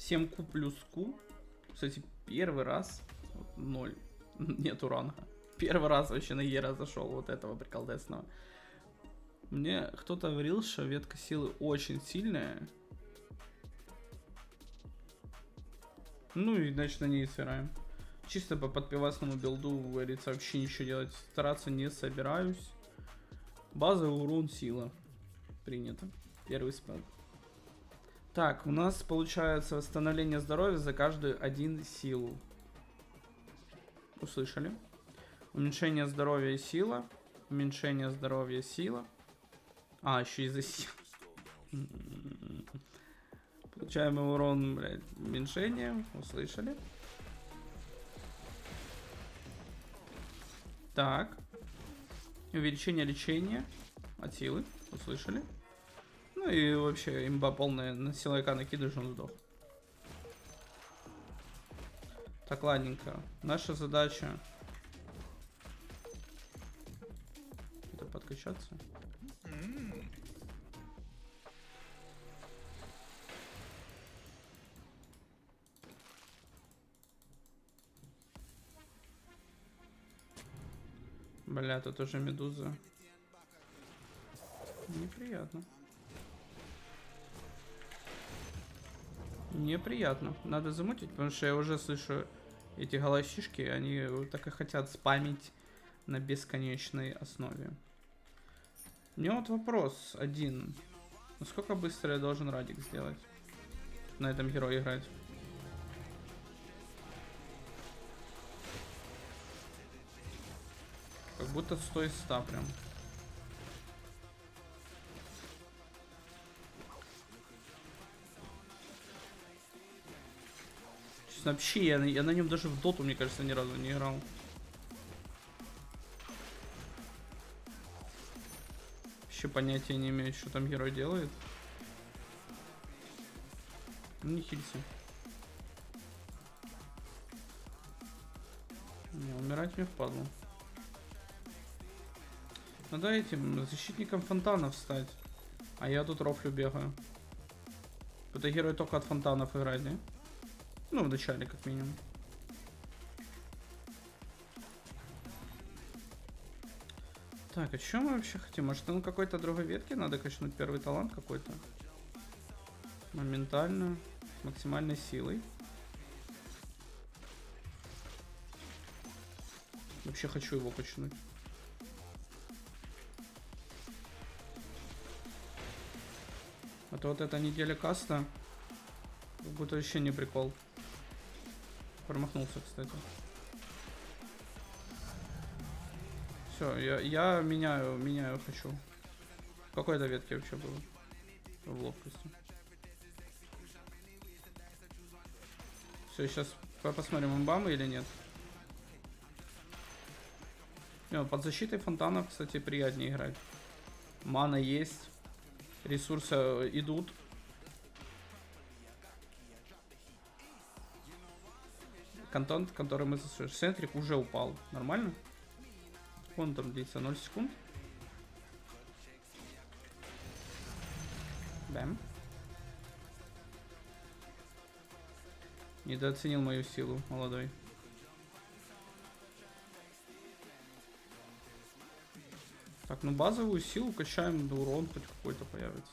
7Q плюс Q. Кстати, первый раз 0. Нету ранга. Первый раз вообще на Ера зашел вот этого приколдесного. Мне кто-то говорил, что ветка силы очень сильная. Ну и значит на ней сыграем. Чисто по подпивасному билду, говорится, вообще ничего делать. Стараться не собираюсь. Базовый урон, сила. Принято. Первый спел. Так, у нас получается восстановление здоровья за каждую 1 силу. Услышали? Уменьшение здоровья и сила. Уменьшение здоровья и сила. А, еще и за силу. Получаемый урон, блядь, уменьшение. Услышали? Так. Увеличение лечения от силы. Услышали? Ну и вообще имба полная. На силовика накидываешь, он сдох. Так, ладненько. Наша задача... Это подкачаться. Бля, тут уже медуза. Неприятно. Неприятно. Надо замутить, потому что я уже слышу эти голосишки, они так и хотят спамить на бесконечной основе. У меня вот вопрос один. Насколько быстро я должен радик сделать? На этом герое играть. Как будто 100 из 100 прям. Честно, вообще, я на нем даже в доту, мне кажется, ни разу не играл. Вообще понятия не имею, что там герой делает. Ну, не хилься. Не, умирать мне впадло. Надо этим защитником фонтанов стать. А я тут рофлю бегаю. Это герой только от фонтанов играть, да? Ну, в начале, как минимум. Так, а что мы вообще хотим? Может, на какой-то другой ветке надо качнуть первый талант какой-то? Моментально. С максимальной силой. Вообще хочу его качнуть. А то вот эта неделя каста, как будто вообще не прикол. Промахнулся, кстати. Все, я меняю хочу. В какой-то ветке вообще было? В ловкости. Все, сейчас посмотрим, имбамы или нет. Под защитой фонтанов, кстати, приятнее играть. Мана есть. Ресурсы идут. Контент, который мы засушили. Сентрик уже упал. Нормально? Он там длится 0 секунд. Бэм. Недооценил мою силу, молодой. Так, ну базовую силу качаем, да урон хоть какой-то появится.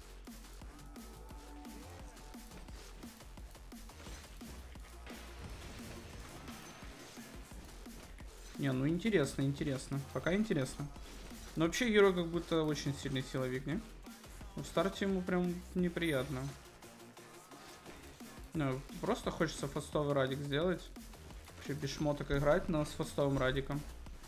Не, ну интересно, интересно. Пока интересно. Но вообще герой как будто очень сильный силовик, не? В старте ему прям неприятно. Ну, просто хочется фастовый радик сделать. Вообще без шмоток играть, но с фастовым радиком.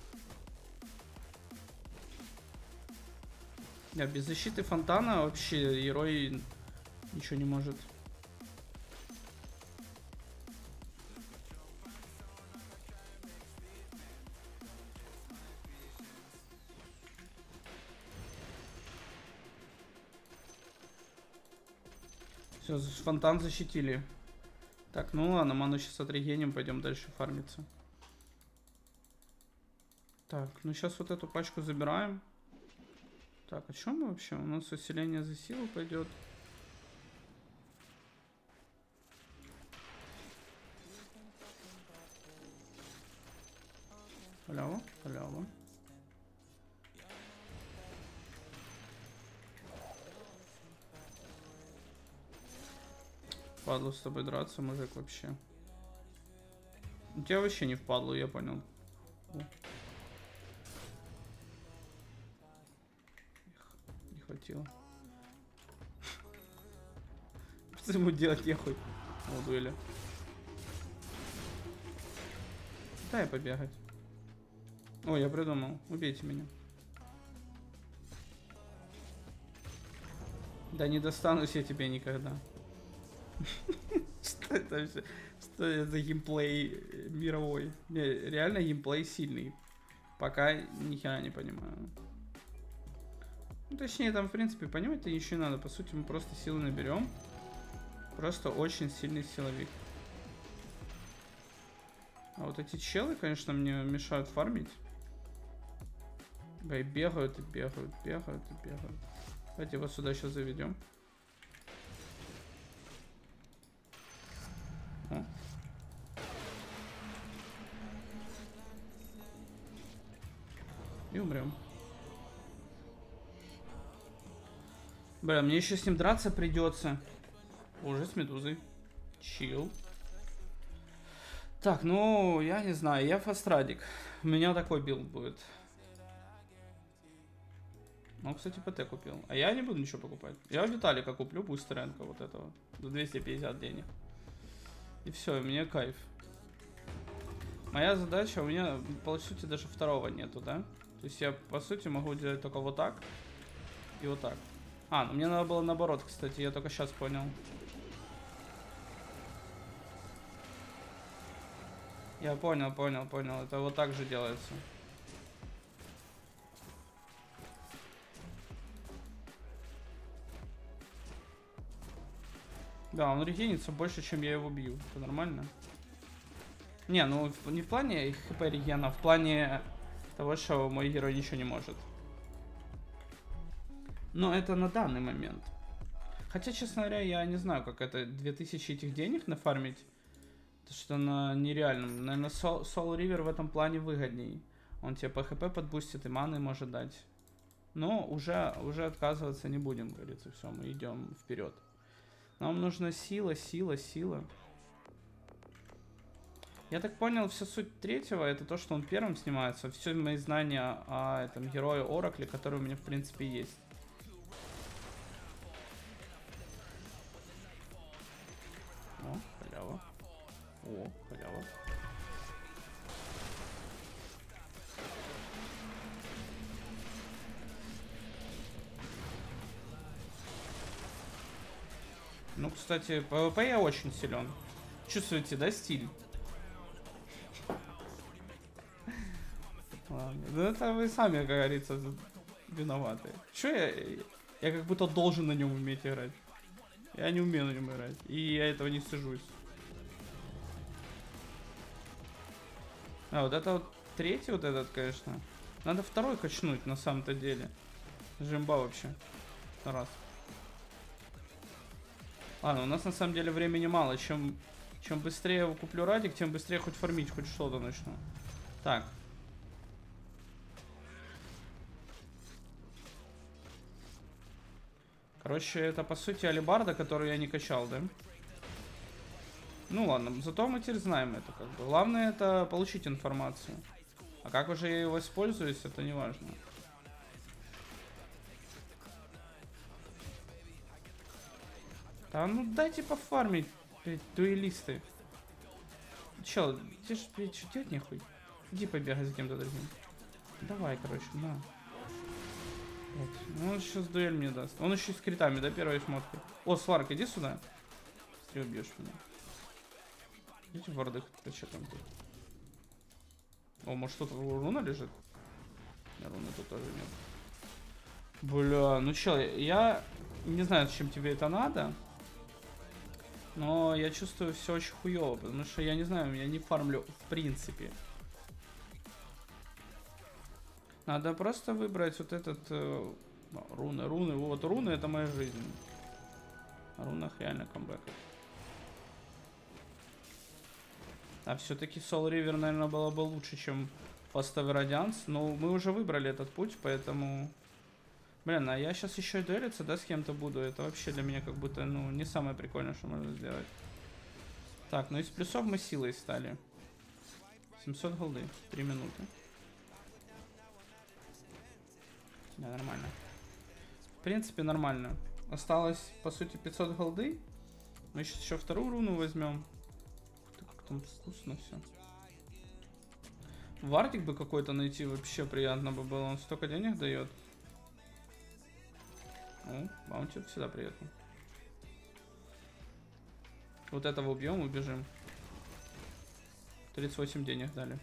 Да, без защиты фонтана вообще герой ничего не может. Все, фонтан защитили. Так, ну ладно, ману сейчас отрегеним, пойдем дальше фармиться. Так, ну сейчас вот эту пачку забираем. Так, о чем мы вообще? У нас усиление за силу пойдет. Впадлу с тобой драться, мужик, вообще. У тебя вообще не впадлу, я понял. Не хватило. Что ему делать нехуй? О, дуэли. Дай побегать. О, я придумал. Убейте меня. Да не достанусь я тебе никогда. Что это вообще? Что это за геймплей мировой? Не, реально геймплей сильный. Пока ни хера не понимаю. Ну, точнее, там, в принципе, понимать-то ничего не надо. По сути, мы просто силы наберем. Просто очень сильный силовик. А вот эти челы, конечно, мне мешают фармить. Да и бегают, и бегают, бегают, и бегают. Давайте вот сюда сейчас заведем. О. И умрем. Бля, мне еще с ним драться придется. Уже с медузой. Чил. Так, ну, я не знаю, я фастрадик. У меня такой билд будет. Ну, кстати, ПТ купил. А я не буду ничего покупать. Я у Виталика куплю бустер рэнка вот этого. За 250 денег. И все, у меня кайф. Моя задача, у меня, по сути, даже второго нету, да? То есть я, по сути, могу делать только вот так. И вот так. А, ну мне надо было наоборот, кстати, я только сейчас понял. Я понял, понял, понял. Это вот так же делается. Да, он регенится больше, чем я его бью. Это нормально? Не, ну не в плане хп регена, а в плане того, что мой герой ничего не может. Но это на данный момент. Хотя, честно говоря, я не знаю, как это 2000 этих денег нафармить. Это что на нереальном. Наверное, Soul River в этом плане выгодней. Он тебе по хп подбустит и маны может дать. Но уже отказываться не будем, говорится. Все, мы идем вперед. Нам нужна сила, сила, сила. Я так понял, вся суть третьего это то, что он первым снимается. Все мои знания о этом герое Оракле, который у меня в принципе есть. О, халява. О, халява. Ну, кстати, PvP я очень силен. Чувствуете, да, стиль? Ладно. Да это вы сами, как говорится, виноваты. Чё я как будто должен на нем уметь играть. Я не умею на нем играть. И я этого не стыжусь. А, вот это вот третий вот этот, конечно. Надо второй качнуть на самом-то деле. Жимба вообще. Раз. Ладно, у нас на самом деле времени мало. Чем быстрее я куплю радик, тем быстрее хоть фармить, хоть что-то начну. Так. Короче, это по сути алибарда, которую я не качал, да? Ну ладно, зато мы теперь знаем это как бы. Главное это получить информацию. А как уже я его используюсь, это не важно. Да ну дайте пофармить, блядь, дуэлисты. Чел, тебе ж, блядь, что делать нехуй? Иди побегай за кем-то другим. Давай, короче, на. Вот. Ну, он сейчас дуэль мне даст. Он еще с критами, да, первой шмоткой. О, Сварк, иди сюда. Быстрее убьешь меня. Идите в вардах, ты что там тут? О, может тут руна лежит? Руны тут тоже нет. Бля, ну чел, я не знаю, зачем тебе это надо. Но я чувствую все очень хуево, потому что я не знаю, я не фармлю в принципе. Надо просто выбрать вот этот... руны, вот руны это моя жизнь. На рунах реально камбэк. А все-таки Soul River, наверное, было бы лучше, чем Fast Radiance. Но мы уже выбрали этот путь, поэтому... Блин, а я сейчас еще и дуэлиться, да, с кем-то буду. Это вообще для меня как будто, ну, не самое прикольное, что можно сделать. Так, ну из плюсов мы силой стали. 700 голды. 3 минуты. Да, нормально. В принципе, нормально. Осталось, по сути, 500 голды. Мы сейчас еще вторую руну возьмем. Как там вкусно все. Вардик бы какой-то найти вообще приятно бы было. Он столько денег дает. О, баунти всегда приятно. Вот этого убьем, убежим. 38 денег дали.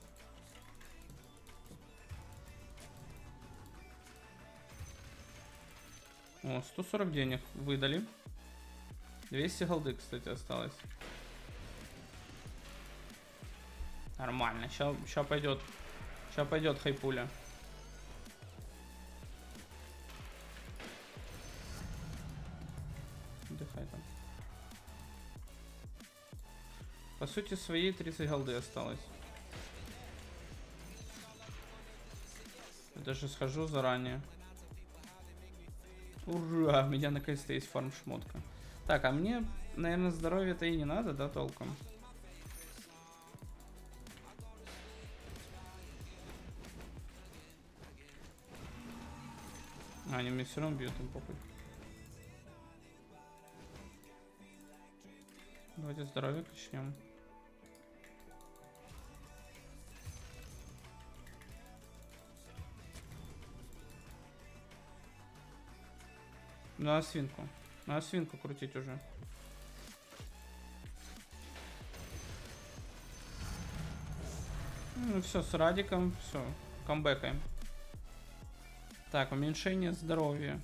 О, 140 денег выдали. 200 голды, кстати, осталось. Нормально. Сейчас пойдет. Сейчас пойдет хайпуля. Отдыхай там. По сути, своей 30 голды осталось. Я даже схожу заранее. Ура! У меня наконец-то есть фарм шмотка. Так, а мне, наверное, здоровья-то и не надо, да, толком? А, они мне все равно бьют, им похуй. Давайте здоровье качнем. Надо свинку. Надо свинку крутить уже. Ну все, с Радиком, все, камбэкаем. Так, уменьшение здоровья.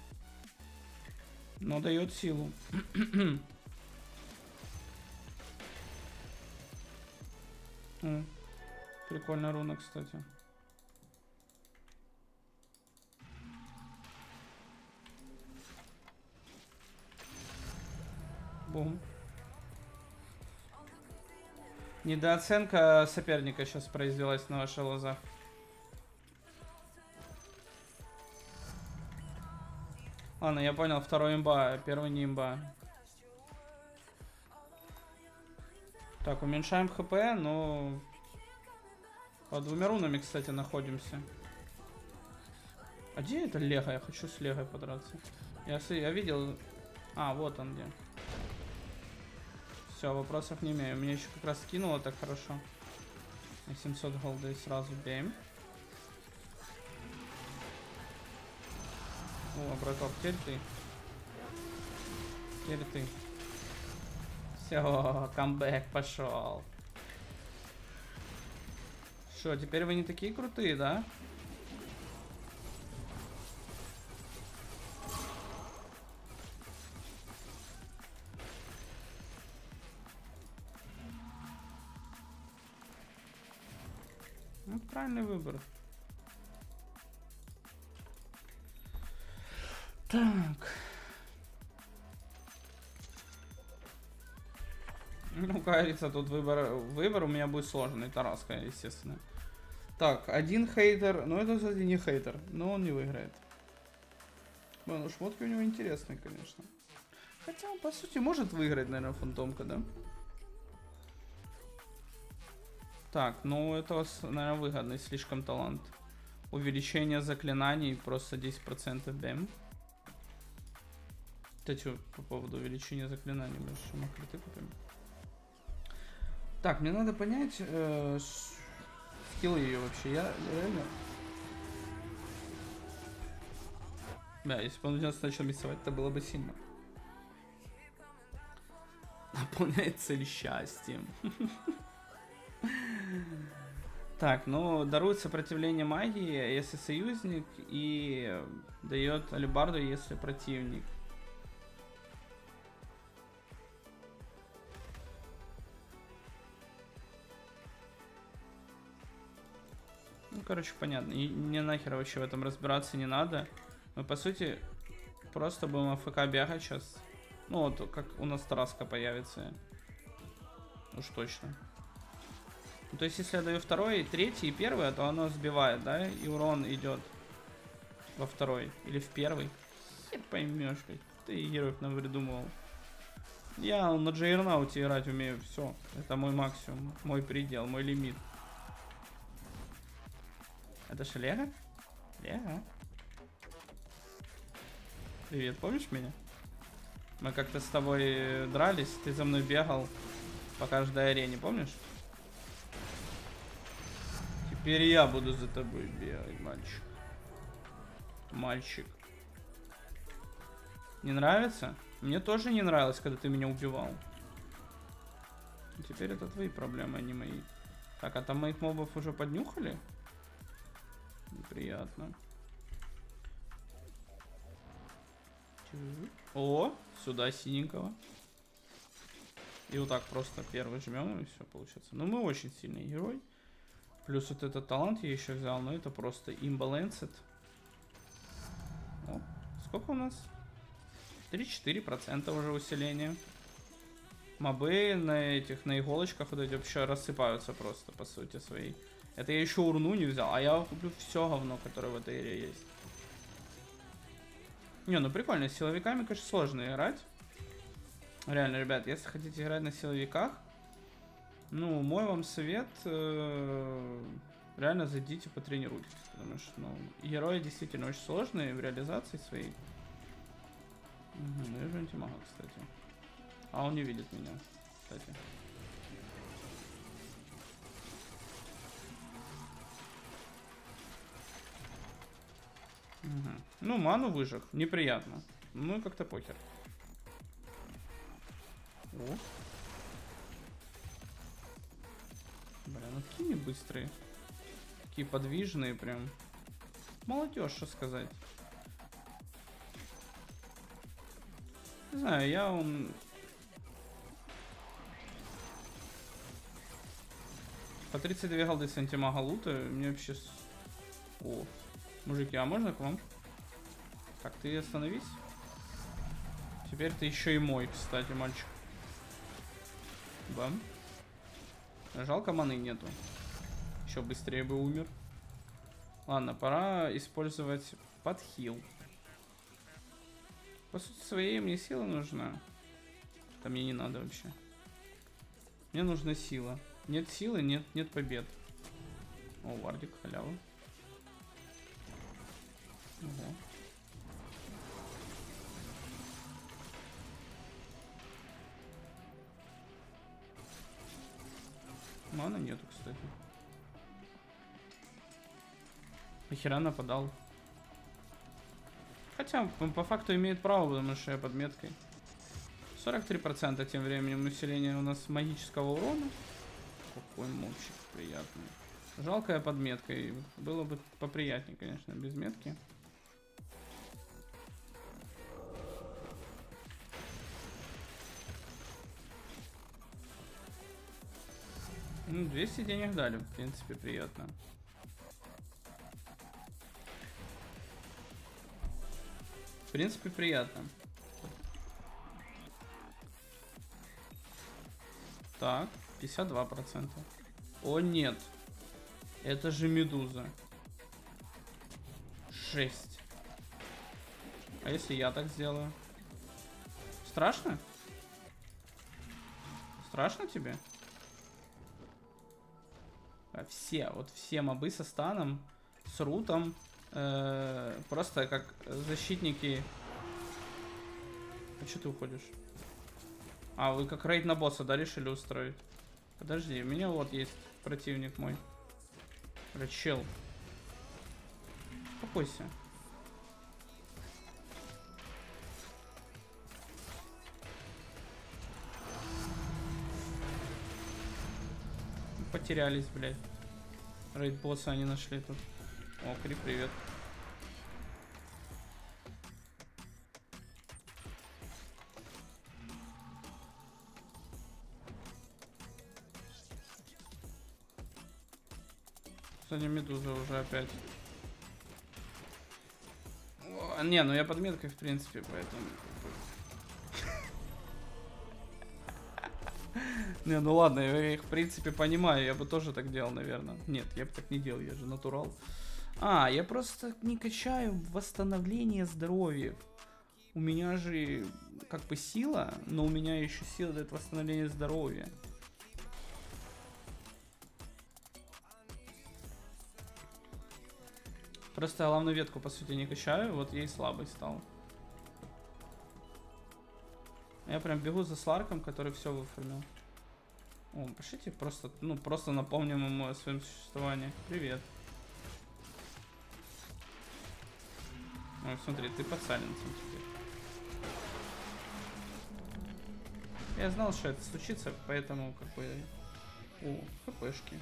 Но дает силу. Прикольная руна, кстати. Бум. Недооценка соперника сейчас произвелась на ваших глазах. Ладно, я понял, второй имба, первый не имба. Так, уменьшаем хп, но под 2 рунами, кстати, находимся. А где это Лего? Я хочу с Лего подраться. Я видел... А, вот он где. Все, вопросов не имею. Меня еще как раз скинуло так хорошо. 700 голды сразу бейм. О, браток, теперь ты. Теперь ты. Все, камбэк пошел. Что, теперь вы не такие крутые, да? Ну, правильный выбор. Так. Ну, кажется, тут выбор у меня будет сложный. Тараска, естественно. Так, один хейтер. Ну, это, кстати, не хейтер. Но он не выиграет. Ну, шмотки у него интересные, конечно. Хотя он, по сути, может выиграть, наверное, фантомка, да? Так, ну, это, наверное, выгодный слишком талант. Увеличение заклинаний, просто 10% бэм. Кстати, по поводу увеличения заклинаний, мы еще макриты купим. Так, мне надо понять скиллы ее вообще. Я реально... Да, если бы он начал миссовать, это было бы сильно. Наполняет цель счастьем. Так, ну, дарует сопротивление магии, если союзник, и дает алебарду, если противник. Ну, короче, понятно. И мне нахер вообще в этом разбираться не надо. Мы, по сути, просто будем АФК бегать сейчас. Ну, вот, как у нас Тараска появится. Уж точно. Ну, то есть, если я даю второй, третий и первый, то оно сбивает, да? И урон идет. Во второй. Или в первый. Хер поймешь, блядь. Ты героев нам придумывал. Я на Джейрнауте играть умею. Все. Это мой максимум. Мой предел. Мой лимит. Это же Лего? Лего. Привет, помнишь меня? Мы как-то с тобой дрались. Ты за мной бегал по каждой арене, помнишь? Теперь я буду за тобой бегать, мальчик. Мальчик. Не нравится? Мне тоже не нравилось, когда ты меня убивал. Теперь это твои проблемы, а не мои. Так, а там моих мобов уже поднюхали? Неприятно. О, сюда синенького. И вот так просто первый жмем, и все получится. Но мы очень сильный герой. Плюс вот этот талант я еще взял, но это просто имбалансит. О, сколько у нас? 3-4% уже усиления. Мобы на этих, на иголочках вот эти вообще рассыпаются просто, по сути своей. Это я еще урну не взял, а я куплю все говно, которое в этой игре есть. Не, ну прикольно, с силовиками, конечно, сложно играть. Реально, ребят, если хотите играть на силовиках, ну, мой вам совет, реально зайдите, потренируйтесь. Потому что, ну, герои действительно очень сложные в реализации своей. Угу, ну, вижу антимага, кстати. А он не видит меня, кстати. Угу. Ну, ману выжег, неприятно. Ну, как-то похер. О. Бля, ну какие они быстрые. Такие подвижные прям. Молодежь, что сказать. Не знаю, я он... По 32 голды с антимага лута, мне вообще... О, мужики, а можно к вам? Так, ты остановись. Теперь ты еще и мой, кстати, мальчик. Бам. Жалко, маны нету. Еще быстрее бы умер. Ладно, пора использовать подхил. По сути своей мне сила нужна. Это мне не надо вообще. Мне нужна сила. Нет силы, нет побед. О, вардик, халява. Ого. Мана нету, кстати. Нахера нападал? Хотя, по факту имеет право, потому что я под меткой. 43% тем временем усиление у нас магического урона. Какой мопчик приятный. Жалкая подметка. И было бы поприятнее, конечно, без метки. Ну, 200 денег дали, в принципе, приятно. В принципе, приятно. Так, 52%. О, нет. Это же медуза. 6. А если я так сделаю? Страшно? Страшно тебе? Все, вот все мобы со станом, с рутом, просто как защитники. А что ты уходишь? А, вы как рейд на босса, да, решили устроить? Подожди, у меня вот есть противник мой. Чел. Успокойся. Потерялись, блядь. Рейд босса они нашли тут. О, Кри, привет. Кстати, медуза уже опять. О, не, ну я под меткой, в принципе, поэтому... Не, ну ладно, я их в принципе понимаю, я бы тоже так делал, наверное. Нет, я бы так не делал, я же натурал. А, я просто не качаю восстановление здоровья. У меня же как бы сила, но у меня еще сила дает восстановление здоровья. Просто я главную ветку, по сути, не качаю, вот ей слабый стал. Я прям бегу за Сларком, который все выформил. О, пошлите просто, ну, просто напомним ему о своем существовании. Привет. Ой, смотри, ты под сайленсом теперь. Я знал, что это случится, поэтому как бы... О, хпшки.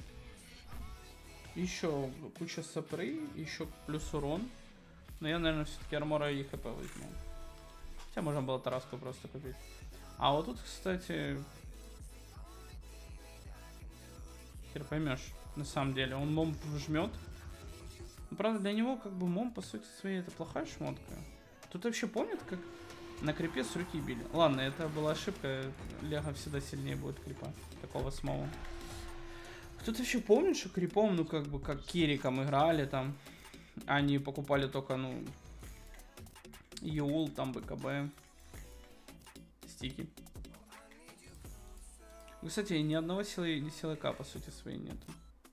Еще куча сапры, еще плюс урон. Но я, наверное, все-таки армора и хп возьму. Хотя можно было тараску просто купить. А вот тут, кстати... Хер поймешь, на самом деле. Он мом жмет. Но, правда, для него как бы мом, по сути своей, это плохая шмотка. Тут вообще помнят, как на крипе с руки били? Ладно, это была ошибка. Лего всегда сильнее будет крипа. Такого смола. Кто-то еще помнит, что крипом, ну как бы, как кириком играли там. Они покупали только, ну... Юл, там БКБ. Стики. Кстати, ни одного силака, по сути, своей нету.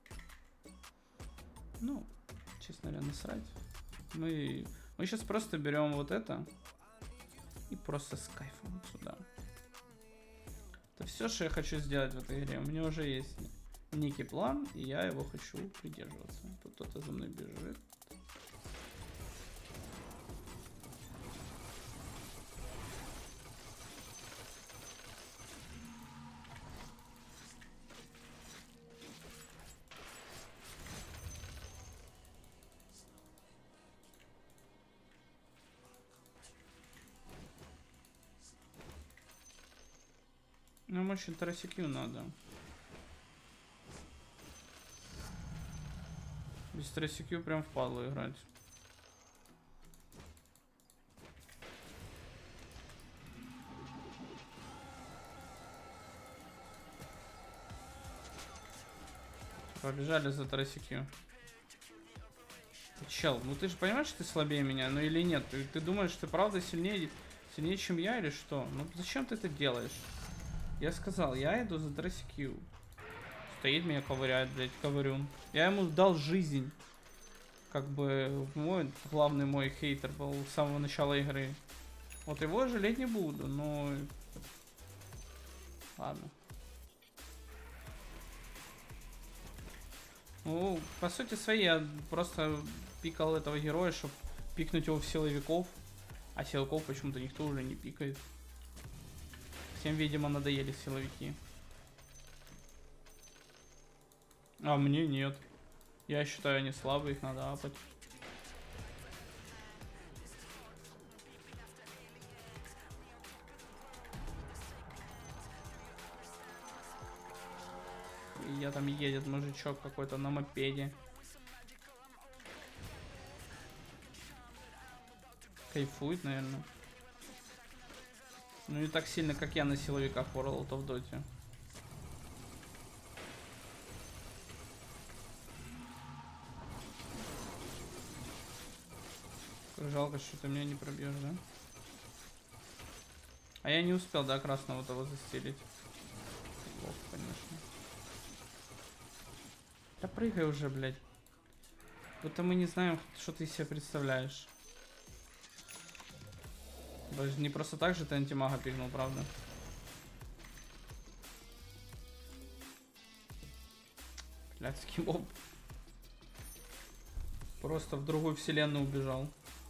Ну, честно говоря, насрать. Мы сейчас просто берем вот это. И просто с кайфом вот сюда. Это все, что я хочу сделать в этой игре. У меня уже есть некий план, и я его хочу придерживаться. Тут кто-то за мной бежит. Нам очень тарасикью надо. Без тарасикью прям впадло играть. Побежали за тарасикью. Чел, ну ты же понимаешь, что ты слабее меня, ну или нет? Ты думаешь, ты правда сильнее, чем я или что? Ну зачем ты это делаешь? Я сказал, я иду за тарасикью. Стоит меня ковыряет, блядь, ковырюн. Я ему дал жизнь. Как бы мой главный мой хейтер был с самого начала игры. Вот его жалеть не буду, но... Ладно. Ну, по сути своей, я просто пикал этого героя, чтобы пикнуть его в силовиков. А силовиков почему-то никто уже не пикает. Всем, видимо, надоели силовики. А мне нет. Я считаю, они слабые, их надо апать. И я там едет мужичок какой-то на мопеде. Кайфует, наверное. Ну не так сильно, как я на силовиках World of Dota. Жалко, что ты меня не пробьешь, да? А я не успел, да, красного того застелить. Плохо, конечно. Да прыгай уже, блядь. Будто мы не знаем, что ты из себя представляешь. Даже не просто так же ты антимага пигнул, правда? Блядский моб. Просто в другую вселенную убежал.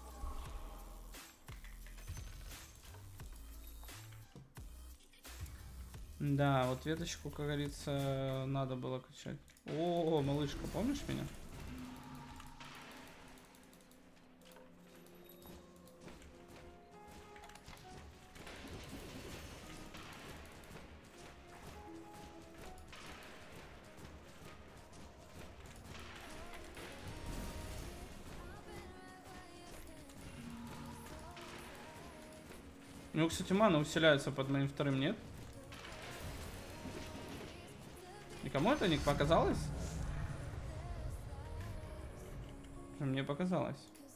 Да, вот веточку, как говорится, надо было качать. О, малышка, помнишь меня? У него, кстати, мана усиляется под моим вторым, нет? Никому это не показалось? Мне показалось.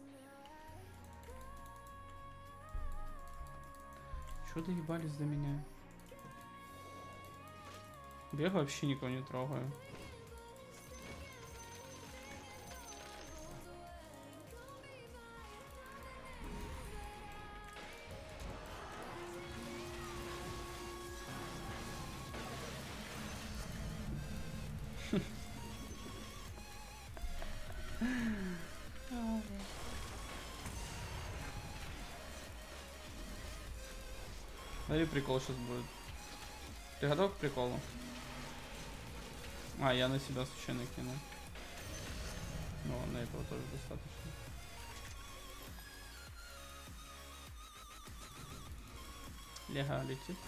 Чё доебались до меня? Я вообще никого не трогаю. Смотри, прикол сейчас будет. Ты готов к приколу? А, я на себя случайно кинул. Ну, на этого тоже достаточно. Лего летит.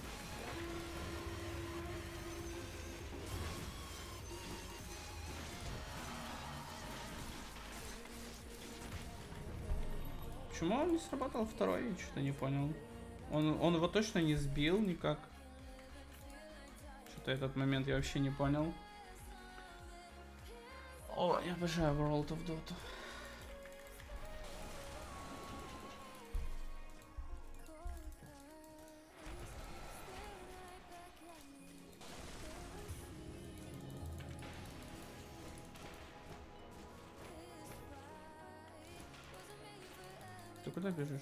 Почему он не сработал второй? Я что-то не понял. Он его точно не сбил никак. Что-то этот момент я вообще не понял. О, я обожаю World of Dota. Ты куда бежишь?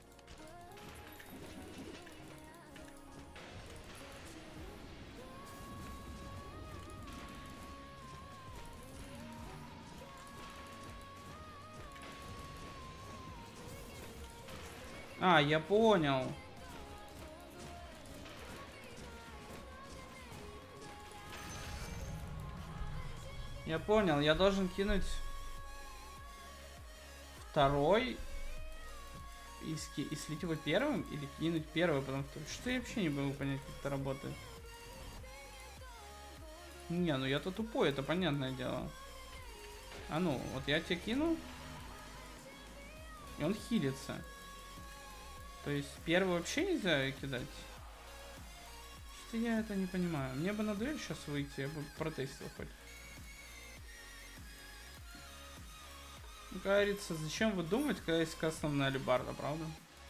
А, я понял. Я понял, я должен кинуть второй и слить его первым, или кинуть первый, потом второй. Что я вообще не могу понять, как это работает. Не, ну я-то тупой, это понятное дело. А ну, вот я тебе кинул, и он хилится. То есть первый вообще нельзя кидать? Что я это не понимаю. Мне бы на дуэль сейчас выйти, я бы протестил хоть. Как говорится, зачем вы думать, когда есть кастомная алебарда, правда?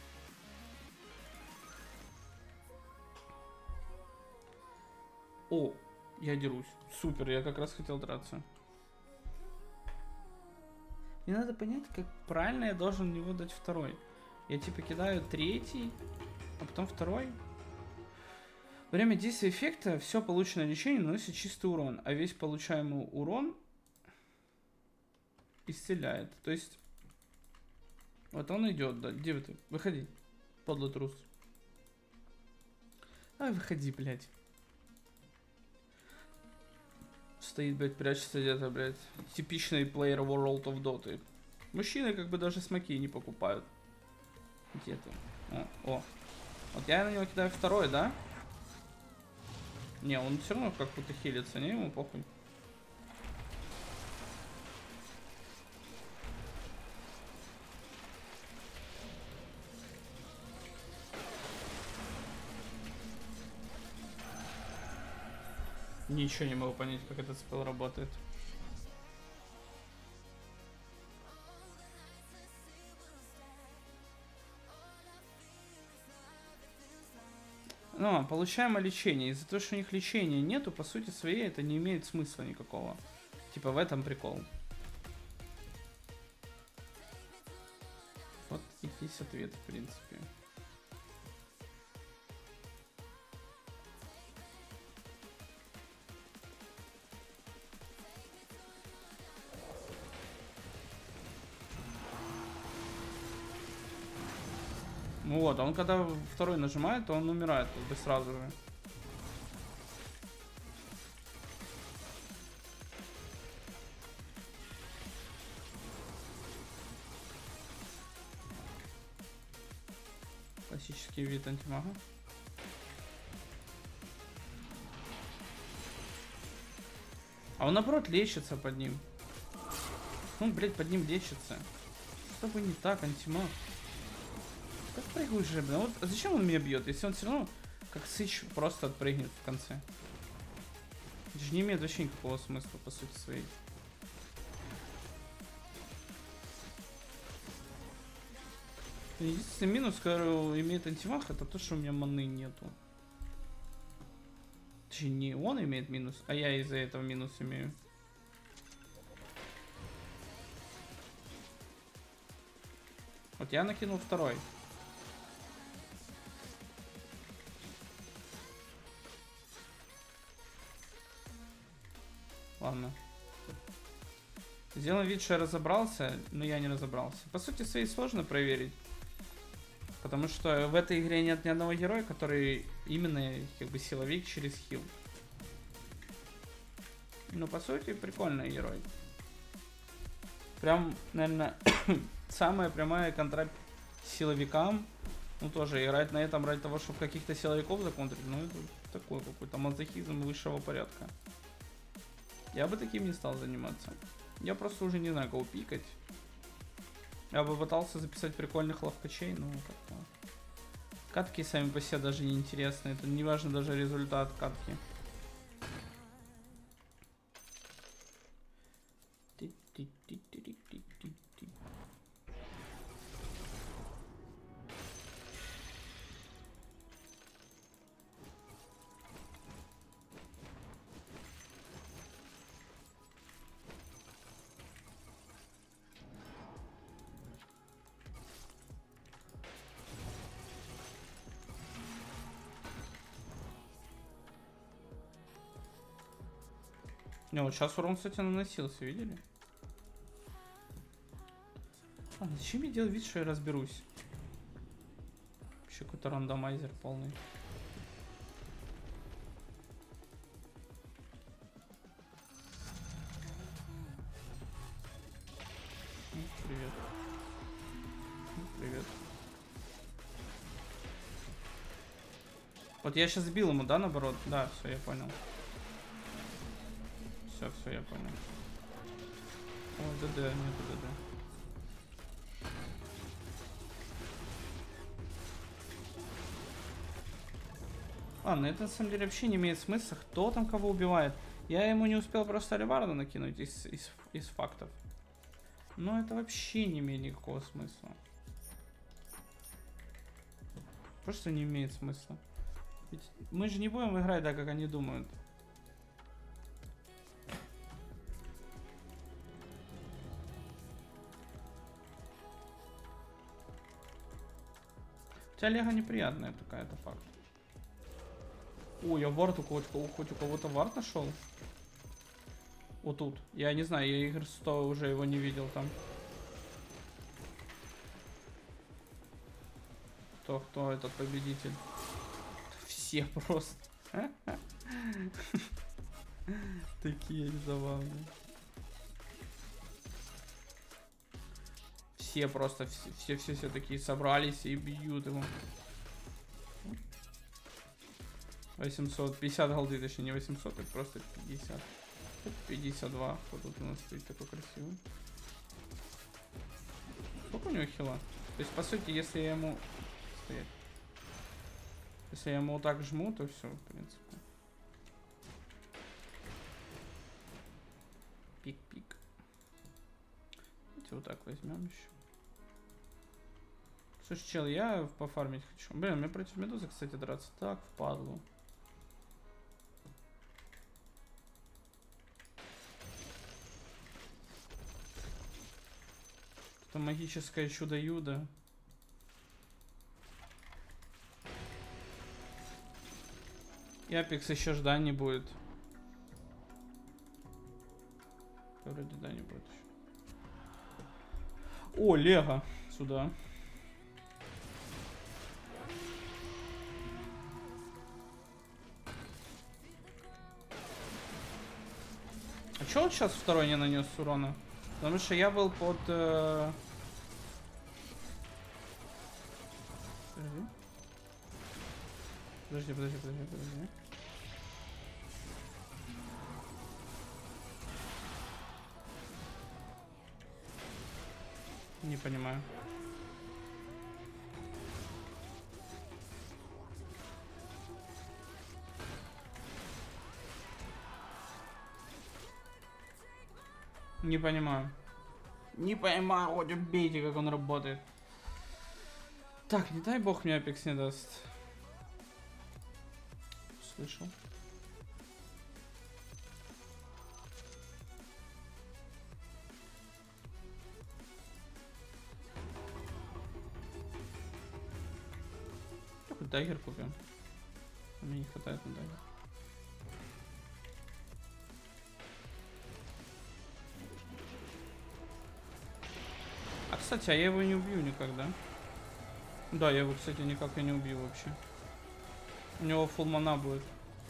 О, я дерусь. Супер, я как раз хотел драться. Мне надо понять, как правильно я должен в него дать второй. Я типа кидаю третий, а потом второй. Время действия эффекта все полученное лечение наносит чистый урон, а весь получаемый урон исцеляет. То есть вот он идет, да. Где ты? Выходи, подлый трус. Ай, выходи, блядь. Стоит, блядь, прячется где-то, блядь. Типичный плеер World of Dota. Мужчины как бы даже смоки не покупают. Где ты? О. Вот я на него кидаю второй, да? Не, он все равно как будто хилится, не, ему похуй. Ничего не могу понять, как этот спел работает. Но получаемое лечение. Из-за того, что у них лечения нету, по сути своей это не имеет смысла никакого. Типа в этом прикол. Вот и есть ответ, в принципе. Ну вот, а он когда второй нажимает, то он умирает как бы сразу же. Классический вид антимага. А он наоборот лечится под ним. Ну, блять, под ним лечится. Что бы не так, антимаг. Так прыгай же, блин. Вот зачем он меня бьет, если он все равно как сыч просто отпрыгнет в конце? Это же не имеет вообще никакого смысла по сути своей. Единственный минус, который имеет антимаг, это то, что у меня маны нету. Точнее, не он имеет минус, а я из-за этого минус имею. Вот я накинул второй. Ладно. Сделаем вид, что я разобрался, но я не разобрался. По сути своей сложно проверить. Потому что в этой игре нет ни одного героя, который именно как бы силовик через хил. Ну, по сути, прикольный герой. Прям, наверное, самая прямая контра силовикам. Ну, тоже играть на этом ради того, чтобы каких-то силовиков законтрить. Ну, это такой какой-то мазохизм высшего порядка. Я бы таким не стал заниматься. Я просто уже не знаю, кого пикать. Я бы пытался записать прикольных ловкачей, но как-то... Катки сами по себе даже не интересны. Это не важно даже результат катки. Не, вот сейчас урон, кстати, наносился, видели? А, зачем мне делать вид, что я разберусь? Вообще какой-то рандомайзер полный. Привет. Привет. Вот я сейчас сбил ему, да, наоборот? Да, все, я понял. Все, я понял. Ой, ДД, нет ДД. Ладно, это на самом деле вообще не имеет смысла, кто там кого убивает. Я ему не успел просто алебарду накинуть из фактов. Но это вообще не имеет никакого смысла. Просто не имеет смысла. Ведь мы же не будем играть так, как они думают. Хотя Лего неприятная такая, это факт. Ой, я вард хоть у кого-то вард нашел. Вот тут. Я не знаю, я игр 100 уже его не видел там. Кто этот победитель? Все просто. Такие забавные. Все просто, все такие собрались и бьют его. 850 голды, точнее не 800, это просто 50. 52, кто тут у нас стоит такой красивый. Сколько у него хила? То есть, по сути, если я ему... Стоять. Если я ему вот так жму, то все, в принципе. Пик-пик. Давайте вот так возьмем еще. Слушай, чел, я пофармить хочу. Блин, мне против медузы, кстати, драться так впадло. Это магическое чудо-юдо. И Апекс еще ждать не будет. Вроде да, не будет еще. О, Лего. Сюда. А чё он сейчас второй не нанес урона? Потому что я был под... Подожди. Не понимаю. Не понимаю. Не понимаю, хоть убейте, как он работает. Так, не дай бог мне Апекс не даст. Слышал. Хоть дагер купим. Мне не хватает на дагер. А кстати, а я его не убью никогда. Да, я его, кстати, никак и не убью вообще. У него фулл мана будет.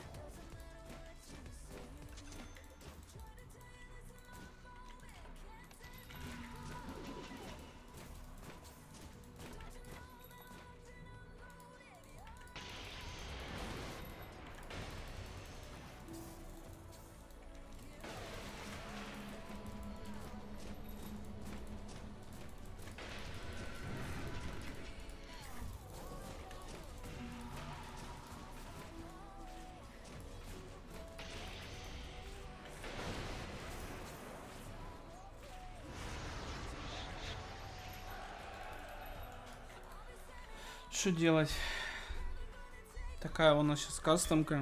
Что делать? Такая у нас сейчас кастомка.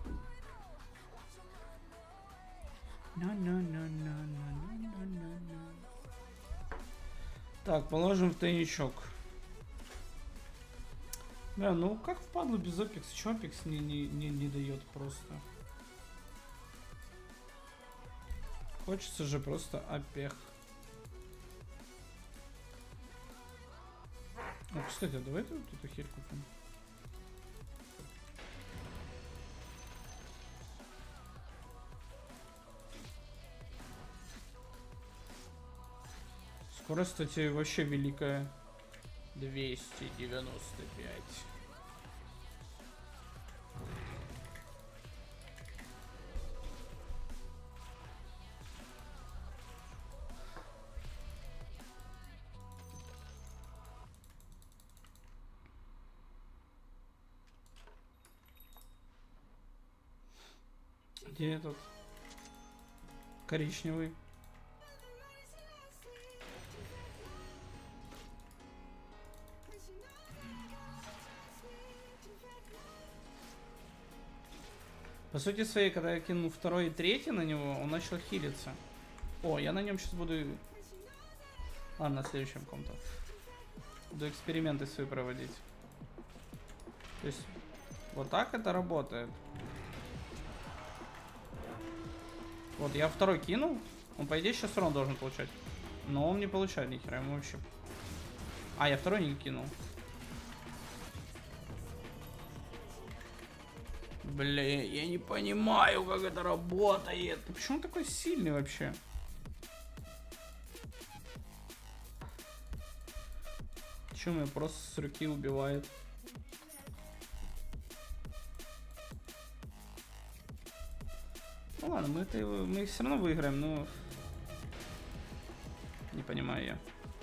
Так, положим в тайничок. Бля, ну как впадло без Апекс? Чё Апекс не дает просто? Хочется же просто Апех. Ну, кстати, а давай вот эту херь купим. Скорость, кстати, вообще великая. 295. Где этот коричневый? По сути своей, когда я кинул второй и третий на него, он начал хилиться. О, я на нем сейчас буду... Ладно, на следующем ком-то. Буду эксперименты свои проводить. То есть, вот так это работает. Вот, я второй кинул. Он, по идее, сейчас урон должен получать. Но он не получает ни хера, ему вообще... А, я второй не кинул. Бля, я не понимаю, как это работает. Почему он такой сильный вообще? Чё, меня просто с руки убивает? Ну ладно, мы их все равно выиграем, но... Не понимаю я.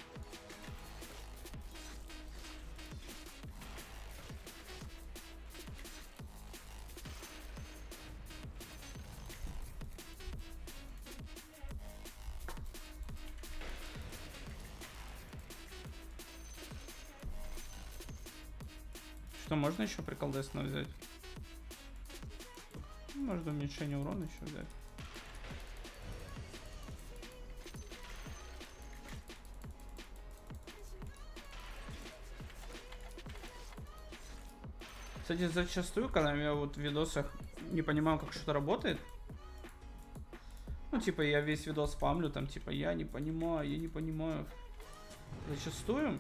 Что, можно еще прикол Десна взять? Можно уменьшение урона еще взять. Кстати, зачастую, когда я вот в видосах не понимаю, как что-то работает, ну, типа, я весь видос спамлю, там, типа, я не понимаю. Зачастую,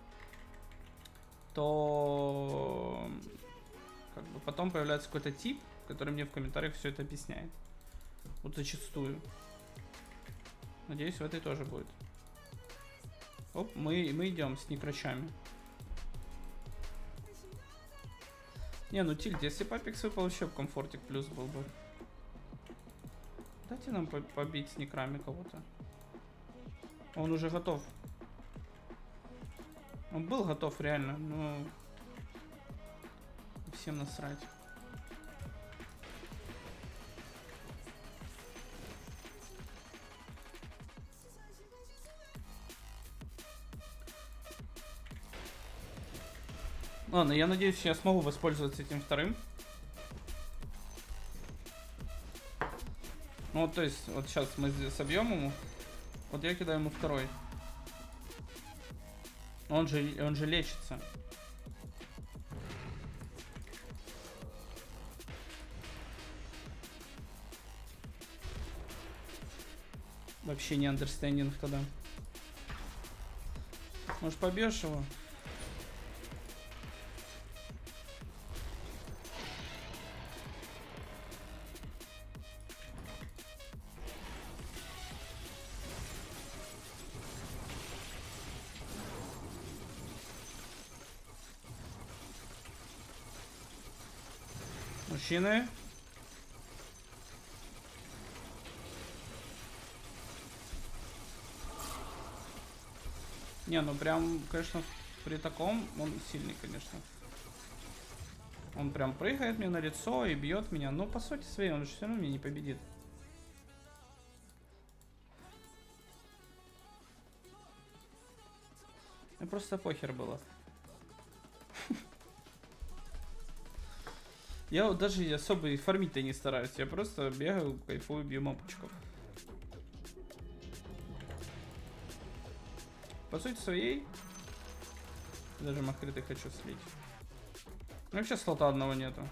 то как бы потом появляется какой-то тип, который мне в комментариях все это объясняет. Вот зачастую. Надеюсь, в этой тоже будет. Оп, мы идем с некрачами. Не, ну тильт, если бы Апекс выпал, вообще комфортик плюс был бы. Дайте нам побить с некрами кого-то. Он уже готов. Он был готов реально, но всем насрать. Ладно, я надеюсь, я смогу воспользоваться этим вторым. Ну, вот, то есть, вот сейчас мы собьем ему. Вот я кидаю ему второй. Он же лечится. Вообще не understanding тогда. Может, побьешь его? Мужчины. Не, ну прям, конечно, при таком он сильный, конечно. Он прям прыгает мне на лицо и бьет меня. Но по сути своей он же все равно меня не победит. Мне просто похер было. Я вот даже особо и фармить-то не стараюсь. Я просто бегаю, кайфую, бью мопочков. По сути своей, даже махриты хочу слить. Ну, вообще слота одного нету.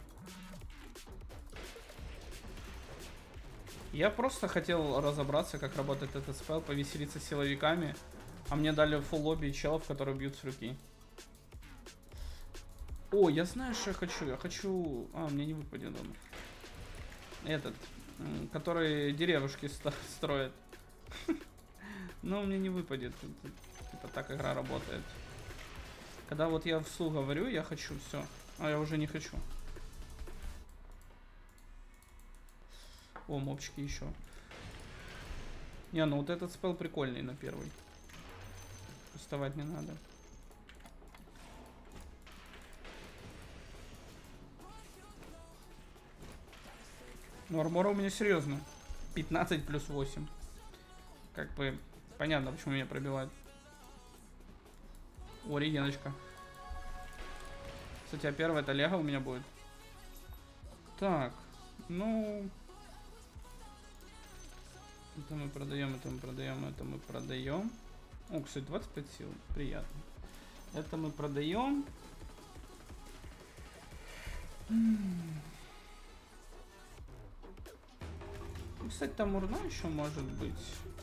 Я просто хотел разобраться, как работает этот спел, повеселиться с силовиками. А мне дали фулл лобби челов, которые бьют с руки. О, я знаю, что я хочу. Я хочу... А, мне не выпадет он. Этот, который деревушки строит. Но мне не выпадет. Типа так игра работает. Когда вот я вслух говорю, я хочу, все. А я уже не хочу. О, мопчики еще. Не, ну вот этот спел прикольный на первый. Вставать не надо. Ну, армора у меня серьезно. 15 плюс 8. Как бы понятно, почему меня пробивают. О, регеночка. Кстати, а первая это лего у меня будет. Так, ну... Это мы продаем, это мы продаем, это мы продаем. О, кстати, 25 сил. Приятно. Это мы продаем. Кстати, там урна еще может быть.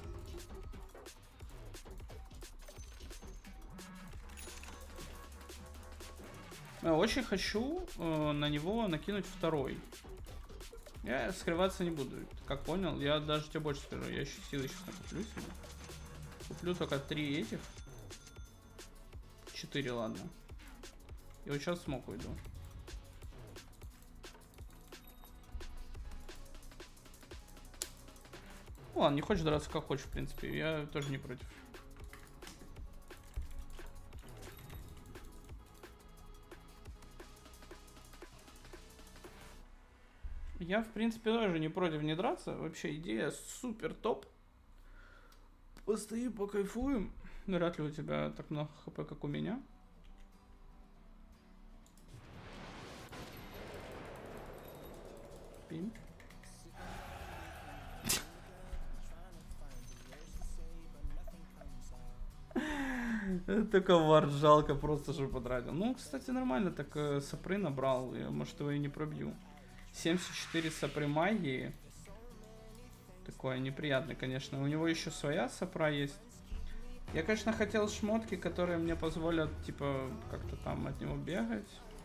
Я очень хочу на него накинуть второй. Я скрываться не буду. Как понял, я даже тебе больше скажу. Я еще силы сейчас накуплю себе. Куплю только 3 этих. 4, ладно. И вот сейчас смог уйду. Ладно, не хочешь драться как хочешь, в принципе. Я тоже не против. Я, в принципе, тоже не против не драться. Вообще, идея супер топ. Постоим, покайфуем. Вряд ли у тебя так много хп, как у меня. Пим. Только вар жалко, просто же потратил. Ну, кстати, нормально так сапры набрал. Я, может, его и не пробью. 74 сапры магии. Такое неприятное, конечно. У него еще своя сапра есть. Я, конечно, хотел шмотки, которые мне позволят, типа, как-то там от него бегать.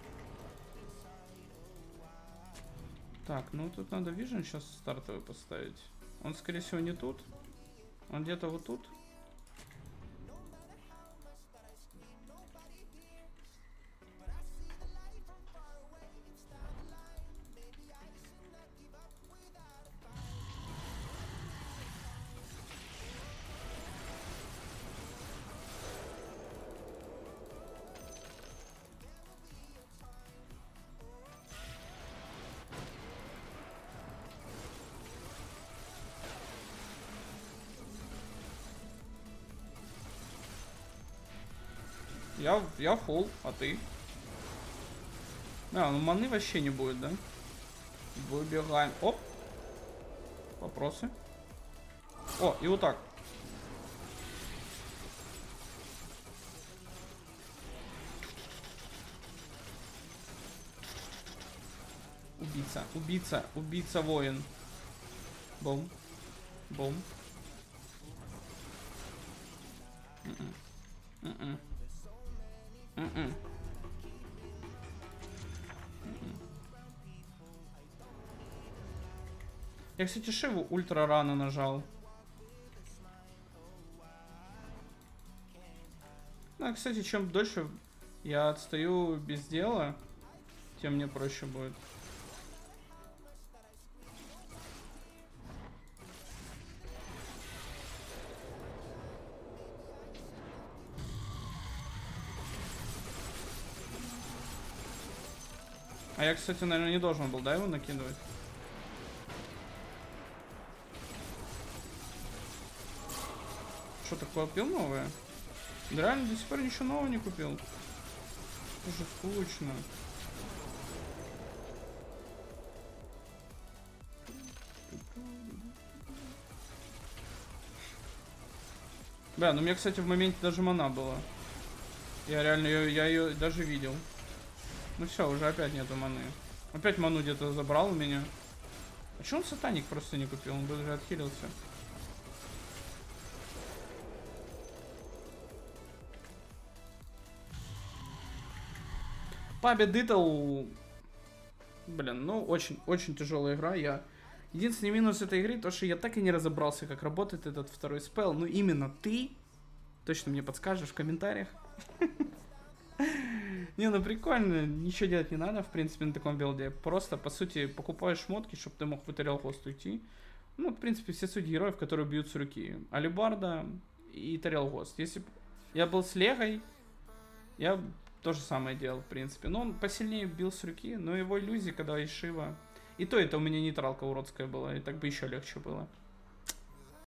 Так, ну тут надо вижен сейчас стартовый поставить. Он, скорее всего, не тут. Он где-то вот тут. Я фул, а ты? А, ну маны вообще не будет, да? Выбегаем. Оп. Вопросы. О, и вот так. Убийца, убийца, убийца, воин. Бум. Бум. Я, кстати, Шиву ультра рано нажал. Ну, кстати, чем дольше я отстаю без дела, тем мне проще будет. А я, кстати, наверное, не должен был, да, его накидывать? Что, такое купил новое? Да реально до сих пор ничего нового не купил. Уже скучно. Да, ну у меня, кстати, в моменте даже мана была. Я реально ее даже видел. Ну все, уже опять нету маны. Опять ману где-то забрал у меня. А че он сатаник просто не купил? Он бы даже отхилился. Победитл. Блин, ну очень тяжелая игра. Единственный минус этой игры, то что я так и не разобрался, как работает этот второй спел. Ну именно ты точно мне подскажешь в комментариях. Не, ну прикольно, ничего делать не надо, в принципе, на таком билде. Просто, по сути, покупаешь шмотки, чтобы ты мог в Этериал Хост уйти. Ну, в принципе, все суть героев, которые бьют с руки. Алибарда и Этериал Хост. Если бы я был с Легой, я то же самое делал, в принципе. Но он посильнее бил с руки, но его иллюзии, когда и Шива. И то это у меня нейтралка уродская была, и так бы еще легче было.